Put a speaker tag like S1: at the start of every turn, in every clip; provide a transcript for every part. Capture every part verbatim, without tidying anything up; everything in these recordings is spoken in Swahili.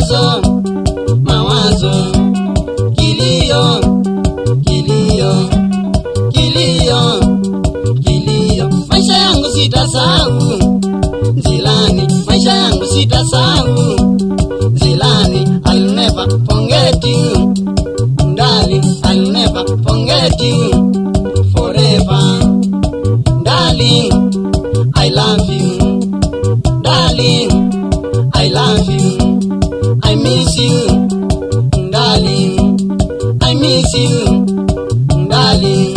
S1: mawazo, mawazo, kilio, kilio, kilio, kilio. Maisha yangu sitasahau Zilani, maisha yangu sitasahau Zilani. I'll never forget you, darling. I'll never forget you forever, darling. I love you, darling. I love you. I miss you, darling. I miss you, darling.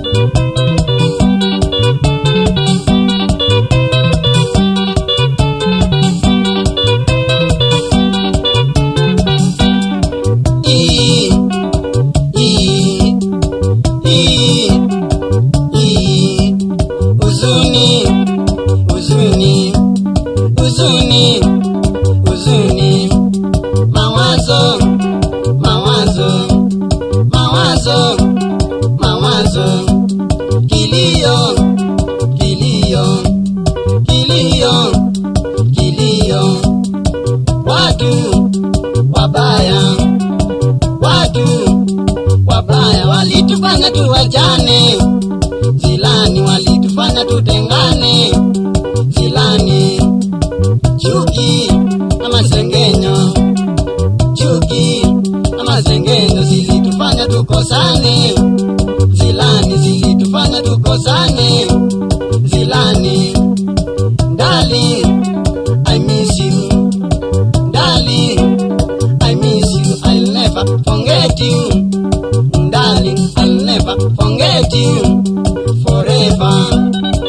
S1: Uzuni, uzuni, uzuni, uzuni. Mawazo, mawazo, mawazo, mawazo. Kilio, kilio, kilio, kilio. Watu wabaya, watu wabaya walitufanya tuwachane Zilani, walitufanya tutengane Zilani. Chuki na masengenyo, chuki na masengenyo zilitufanya tukosane Zilani, zilitufanya tukosane Zilani. Darling, I miss you, darling. I miss you. I'll never forget you, darling. I'll never forget you forever.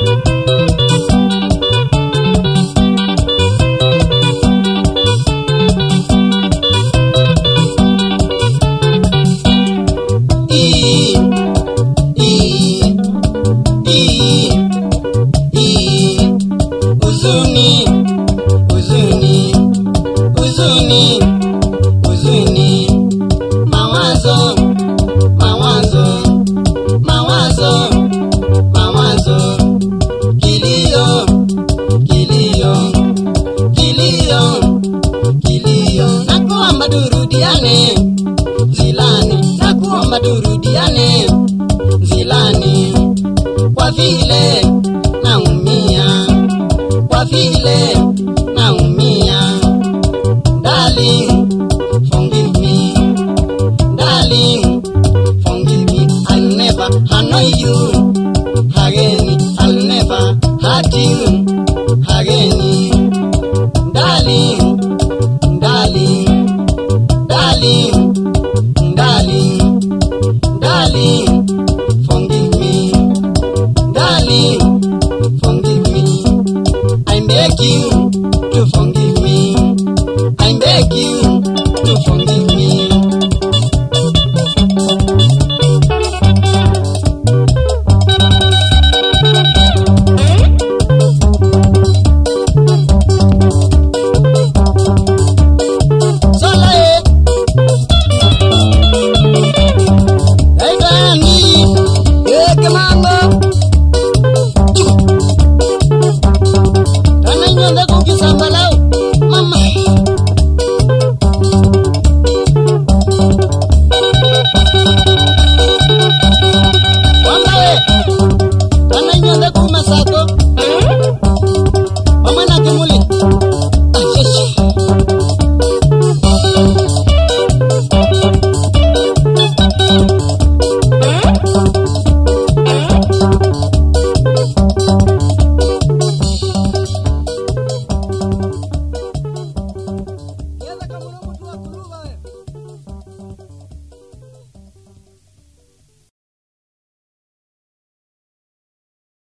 S1: E, e, e, e. Uzuni, uzuni, uzuni, uzuni. Mawazo, mawazo, mawazo, mawazo. Kilio, kilio, kilio, kilio. Nakuomba turudiane Zilani, nakuomba turudiane Zilani. Kwa vile naumia, kwa vile naumia, darling, forgive me, darling, forgive me. I'll never annoy you again, I'll never hurt you again, darling, darling, darling, darling, darling, forgive me, darling, forgive me. I beg you to forgive me, I beg you to forgive me.